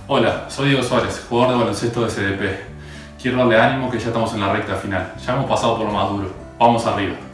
Hola, soy Diego Suárez, jugador de baloncesto de SDP. Quiero darle ánimo que ya estamos en la recta final. Ya hemos pasado por lo más duro. Vamos arriba.